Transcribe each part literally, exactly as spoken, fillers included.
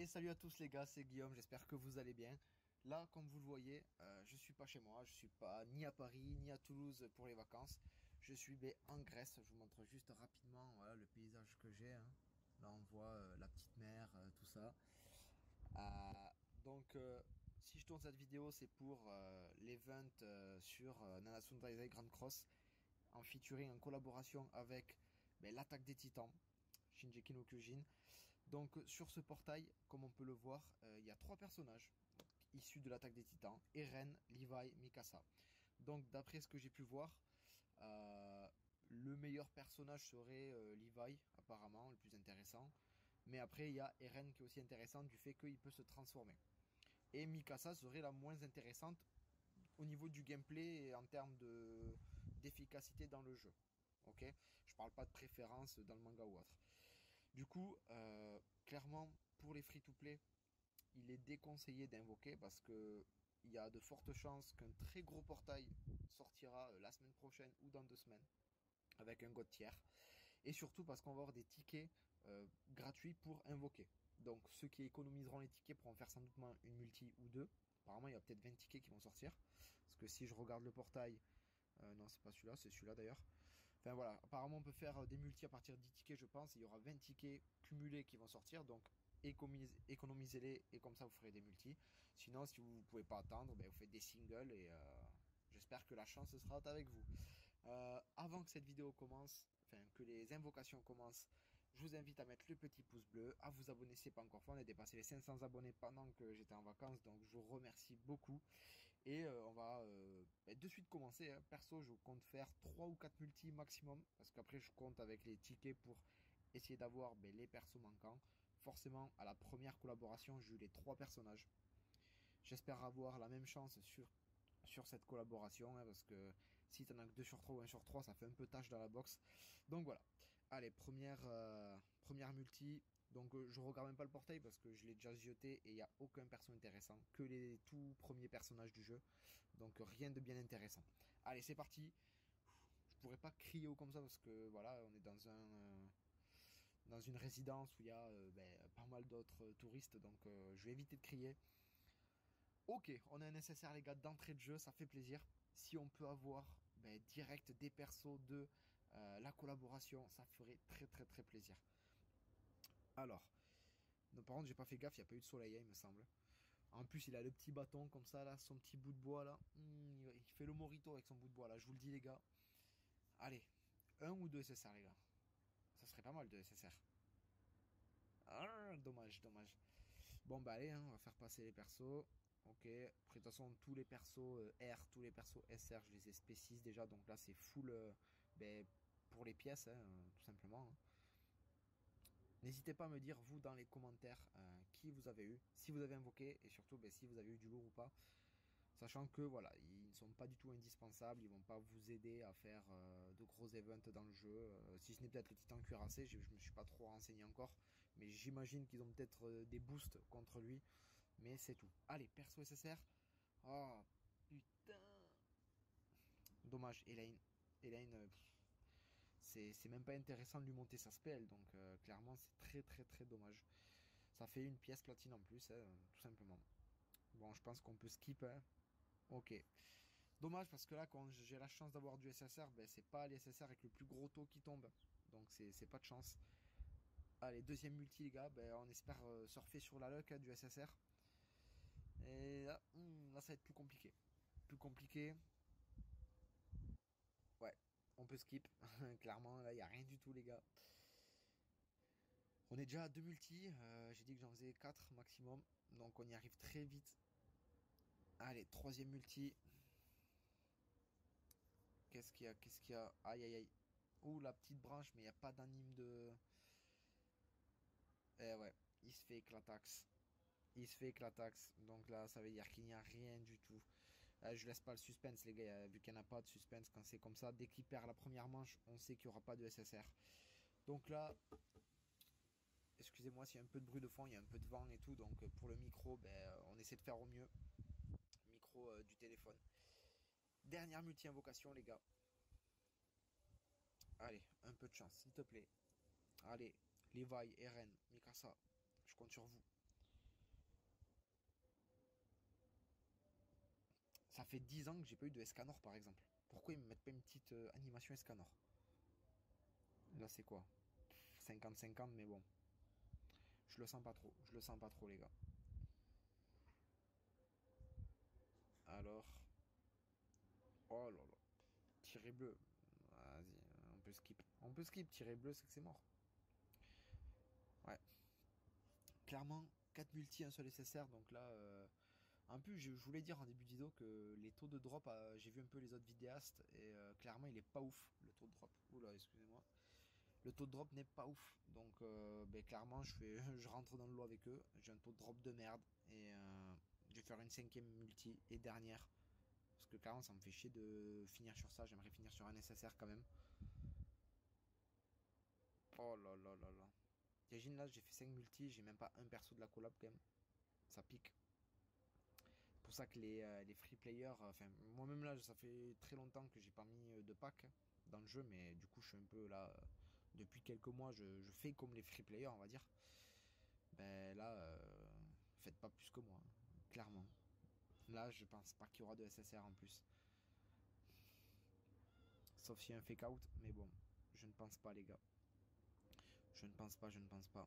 Et salut à tous les gars, c'est Guillaume, j'espère que vous allez bien. Là, comme vous le voyez, euh, je suis pas chez moi, je suis pas ni à Paris ni à Toulouse pour les vacances. Je suis ben, en Grèce, je vous montre juste rapidement voilà, le paysage que j'ai. Hein. Là, on voit euh, la petite mer, euh, tout ça. Euh, donc, euh, si je tourne cette vidéo, c'est pour euh, l'event euh, sur euh, Nanatsu no Taizai Grand Cross, en featuring, en collaboration avec ben, l'Attaque des Titans, Shingeki no Kyojin. Donc sur ce portail, comme on peut le voir, euh, il y a trois personnages issus de l'attaque des titans, Eren, Levi, Mikasa. Donc d'après ce que j'ai pu voir, euh, le meilleur personnage serait euh, Levi, apparemment, le plus intéressant. Mais après, il y a Eren qui est aussi intéressant du fait qu'il peut se transformer. Et Mikasa serait la moins intéressante au niveau du gameplay et en termes de d'efficacité dans le jeu. Ok, je parle pas de préférence dans le manga ou autre. Du coup, euh, clairement, pour les free-to-play, il est déconseillé d'invoquer parce que il y a de fortes chances qu'un très gros portail sortira la semaine prochaine ou dans deux semaines avec un god tiers. Et surtout parce qu'on va avoir des tickets euh, gratuits pour invoquer. Donc ceux qui économiseront les tickets pourront faire sans doute une multi ou deux. Apparemment, il y a peut-être vingt tickets qui vont sortir. Parce que si je regarde le portail, euh, non, c'est pas celui-là, c'est celui-là d'ailleurs. Enfin voilà, apparemment on peut faire des multis à partir de dix tickets, je pense. Il y aura vingt tickets cumulés qui vont sortir, donc économisez-les et comme ça vous ferez des multis. Sinon, si vous ne pouvez pas attendre, ben, vous faites des singles et euh, j'espère que la chance sera avec vous. Euh, avant que cette vidéo commence, enfin que les invocations commencent, je vous invite à mettre le petit pouce bleu, à vous abonner si ce n'est pas encore fait. On a dépassé les cinq cents abonnés pendant que j'étais en vacances, donc je vous remercie beaucoup. Et euh, on va euh, bah, de suite commencer. Hein. Perso, je compte faire trois ou quatre multis maximum. Parce qu'après, je compte avec les tickets pour essayer d'avoir bah, les persos manquants. Forcément, à la première collaboration, j'ai eu les trois personnages. J'espère avoir la même chance sur, sur cette collaboration. Hein, parce que si t'en as que deux sur trois ou un sur trois, ça fait un peu tâche dans la box. Donc voilà. Allez, première, euh, première multi. Donc euh, je regarde même pas le portail parce que je l'ai déjà jeté et il n'y a aucun perso intéressant. Que les tout premiers personnages du jeu. Donc rien de bien intéressant. Allez, c'est parti. Je pourrais pas crier haut comme ça parce que voilà, on est dans un euh, dans une résidence où il y a euh, ben, pas mal d'autres euh, touristes. Donc euh, je vais éviter de crier. Ok, on a un nécessaire les gars d'entrée de jeu, ça fait plaisir. Si on peut avoir ben, direct des persos de euh, la collaboration, ça ferait très très très plaisir. Alors, non, par contre j'ai pas fait gaffe, il n'y a pas eu de soleil, hein, il me semble. En plus, il a le petit bâton comme ça, là, son petit bout de bois, là. Mmh, il fait le morito avec son bout de bois, là, je vous le dis, les gars. Allez, un ou deux S S R, les gars. Ça serait pas mal, deux S S R. Ah, dommage, dommage. Bon, bah allez, hein, on va faire passer les persos. Ok, après, de toute façon, tous les persos euh, R, tous les persos S R, je les ai spécis déjà. Donc là, c'est full euh, ben, pour les pièces, hein, tout simplement. Hein. N'hésitez pas à me dire, vous, dans les commentaires, euh, qui vous avez eu, si vous avez invoqué, et surtout, ben, si vous avez eu du lourd ou pas. Sachant que voilà, ils ne sont pas du tout indispensables, ils vont pas vous aider à faire euh, de gros events dans le jeu. Euh, si ce n'est peut-être le titan cuirassé, je, je me suis pas trop renseigné encore, mais j'imagine qu'ils ont peut-être euh, des boosts contre lui, mais c'est tout. Allez, perso S S R. Oh putain. Dommage, Elaine. Elaine, euh, c'est c'est même pas intéressant de lui monter sa spell, donc euh, clairement c'est très très très dommage. Ça fait une pièce platine en plus, hein, tout simplement. Bon, je pense qu'on peut skip. Hein. Ok. Dommage parce que là, quand j'ai la chance d'avoir du S S R, ben, c'est pas les S S R avec le plus gros taux qui tombe. Donc c'est pas de chance. Allez, deuxième multi, les gars. Ben, on espère euh, surfer sur la luck hein, du S S R. Et là, hmm, là, ça va être plus compliqué. Plus compliqué. Ouais, on peut skip. Clairement, là, il n'y a rien du tout, les gars. On est déjà à deux multi. Euh, j'ai dit que j'en faisais quatre maximum. Donc on y arrive très vite. Allez, troisième multi. Qu'est-ce qu'il y a Qu'est-ce qu'il y a Aïe, aïe, aïe. Ouh, la petite branche, mais il n'y a pas d'anime de... Eh ouais, il se fait éclatax. Il se fait éclatax. Donc là, ça veut dire qu'il n'y a rien du tout. Euh, je laisse pas le suspense, les gars. Vu qu'il n'y en a pas de suspense quand c'est comme ça. Dès qu'il perd la première manche, on sait qu'il n'y aura pas de S S R. Donc là, excusez-moi s'il y a un peu de bruit de fond, il y a un peu de vent et tout. Donc pour le micro, ben, on essaie de faire au mieux. Micro euh, du téléphone. Dernière multi-invocation, les gars. Allez, un peu de chance, s'il te plaît. Allez, Levi, Eren, Mikasa, je compte sur vous. fait dix ans que j'ai pas eu de Escanor par exemple. Pourquoi ils me mettent pas une petite euh, animation Escanor? Là c'est quoi? cinquante cinquante mais bon. Je le sens pas trop. Je le sens pas trop les gars. Alors. Oh là là. Tiré bleu. Vas-y, on peut skip. On peut skip, tiré bleu c'est que c'est mort. Ouais. Clairement, quatre multi, un seul S S R, donc là... Euh... En plus, je, je voulais dire en début de vidéo que les taux de drop, euh, j'ai vu un peu les autres vidéastes, et euh, clairement il est pas ouf, le taux de drop. Oula, excusez-moi. Le taux de drop n'est pas ouf, donc euh, ben, clairement je, fais, je rentre dans le lot avec eux, j'ai un taux de drop de merde, et euh, je vais faire une cinquième multi et dernière. Parce que clairement ça me fait chier de finir sur ça, j'aimerais finir sur un S S R quand même. Oh là là là là. T'imagines là, j'ai fait cinq multi, j'ai même pas un perso de la collab quand même. Ça pique. C'est pour ça que les, euh, les free players, enfin euh, moi-même là, ça fait très longtemps que j'ai pas mis euh, de pack dans le jeu, mais du coup je suis un peu là, euh, depuis quelques mois, je, je, fais comme les free players, on va dire. Ben là, euh, faites pas plus que moi, hein, clairement. Là, je pense pas qu'il y aura de S S R en plus. Sauf s'il y a un fake out, mais bon, je ne pense pas les gars. Je ne pense pas, je ne pense pas.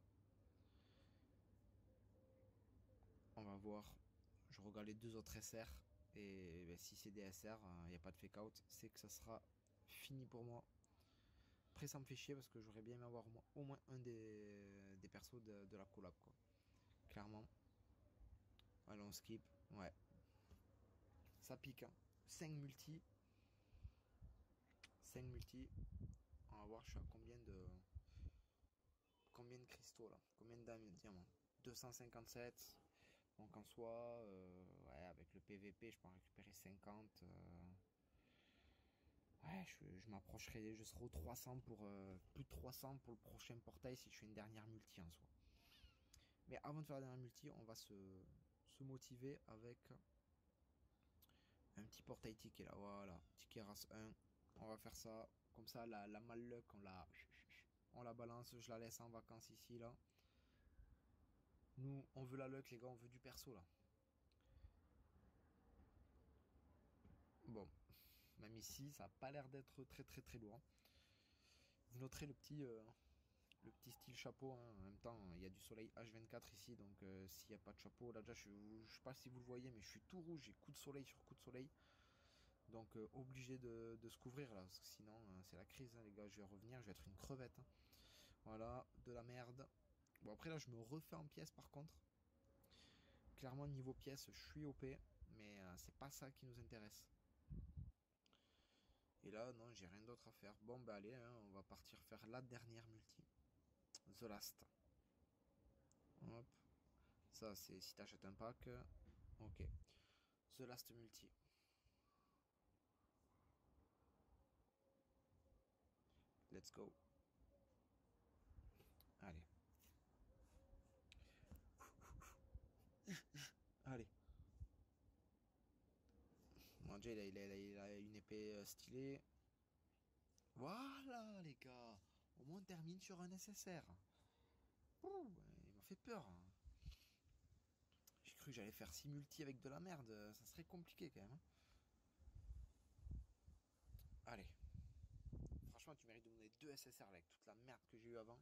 On va voir. Je regarde les deux autres S R. Et ben, si c'est des S R, il n'y a pas de fake out, c'est que ça sera fini pour moi. Après ça me fait chier parce que j'aurais bien aimé avoir au moins un des, des persos de, de la collab quoi. Clairement. Allez on skip. Ouais. Ça pique hein. cinq multi. cinq multi. On va voir je suis à combien de. Combien de cristaux là? Combien de diamants? deux cent cinquante-sept. Donc en soi, euh, ouais, avec le P V P, je peux en récupérer cinquante. Euh... Ouais, je, je m'approcherai, je serai au trois cents pour euh, plus de trois cents pour le prochain portail si je fais une dernière multi en soi. Mais avant de faire la dernière multi, on va se, se motiver avec un petit portail ticket là. Voilà, ticket race un. On va faire ça. Comme ça, la, la mal luck, on la, on la balance. Je la laisse en vacances ici là. Nous, on veut la luck, les gars, on veut du perso là. Bon, même ici, ça n'a pas l'air d'être très très très loin. Vous noterez le petit, euh, le petit style chapeau. Hein. En même temps, il y a du soleil H vingt-quatre ici, donc euh, s'il n'y a pas de chapeau, là déjà, je ne sais pas si vous le voyez, mais je suis tout rouge, j'ai coup de soleil sur coup de soleil. Donc euh, obligé de, de se couvrir là, parce que sinon euh, c'est la crise, hein, les gars. Je vais revenir, je vais être une crevette. Hein. Voilà, de la merde. Bon, après là, je me refais en pièces par contre. Clairement, niveau pièces, je suis O P, mais euh, c'est pas ça qui nous intéresse. Et là, non, j'ai rien d'autre à faire. Bon, bah allez, hein, on va partir faire la dernière multi. The Last. Hop. Ça, c'est si t'achètes un pack. Ok. The Last multi. Let's go. Allez. Allez. Bon, déjà, il a, il, a, il a une épée stylée. Voilà, les gars. Au moins, on termine sur un S S R. Ouh, il m'a fait peur. Hein. J'ai cru que j'allais faire six multi avec de la merde. Ça serait compliqué quand même. Hein. Allez. Franchement, tu mérites de me donner deux S S R avec toute la merde que j'ai eu avant.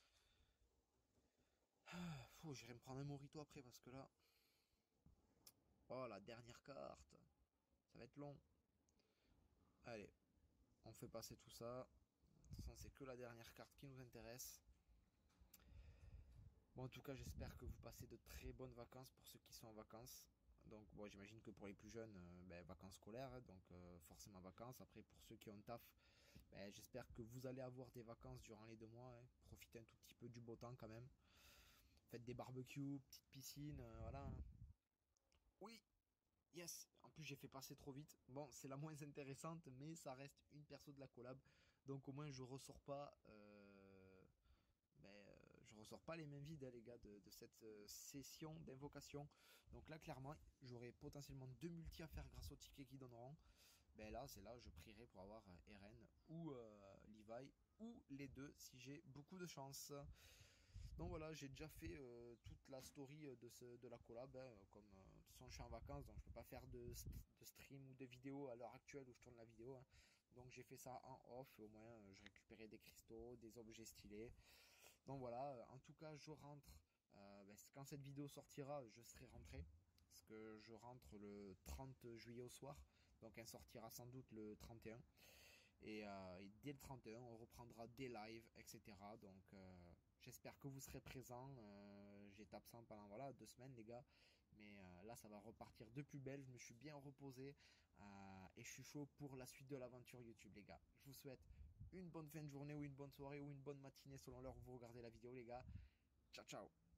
Ah, j'irai me prendre un morito après parce que là... Oh, la dernière carte. Ça va être long. Allez. On fait passer tout ça. De toute façon, c'est que la dernière carte qui nous intéresse. Bon, en tout cas, j'espère que vous passez de très bonnes vacances pour ceux qui sont en vacances. Donc, bon, j'imagine que pour les plus jeunes, euh, ben, vacances scolaires, hein, donc euh, forcément vacances. Après, pour ceux qui ont taf, ben, j'espère que vous allez avoir des vacances durant les deux mois. Hein. Profitez un tout petit peu du beau temps quand même. Faites des barbecues, petite piscine, euh, voilà. Oui, yes. En plus, j'ai fait passer trop vite. Bon, c'est la moins intéressante, mais ça reste une perso de la collab. Donc, au moins, je ressors pas... Euh... Ben, euh, je ressors pas les mains vides, hein, les gars, de, de cette euh, session d'invocation. Donc là, clairement, j'aurai potentiellement deux multis à faire grâce aux tickets qui donneront. Ben là, c'est là, je prierai pour avoir euh, Eren ou euh, Levi, ou les deux, si j'ai beaucoup de chance. Donc Donc voilà, j'ai déjà fait euh, toute la story de, ce, de la collab, hein, comme euh, de toute façon je suis en vacances, donc je peux pas faire de, de stream ou de vidéo à l'heure actuelle où je tourne la vidéo, hein. Donc j'ai fait ça en off, au moins euh, je récupérais des cristaux, des objets stylés. Donc voilà, en tout cas je rentre, euh, ben, quand cette vidéo sortira, je serai rentré, parce que je rentre le trente juillet au soir, donc elle sortira sans doute le trente et un. Et, euh, et dès le trente et un, on reprendra des lives, et cetera. Donc euh, j'espère que vous serez présents. Euh, J'étais absent pendant voilà, deux semaines, les gars. Mais euh, là, ça va repartir de plus belle. Je me suis bien reposé. Euh, et je suis chaud pour la suite de l'aventure YouTube, les gars. Je vous souhaite une bonne fin de journée ou une bonne soirée ou une bonne matinée selon l'heure où vous regardez la vidéo, les gars. Ciao, ciao.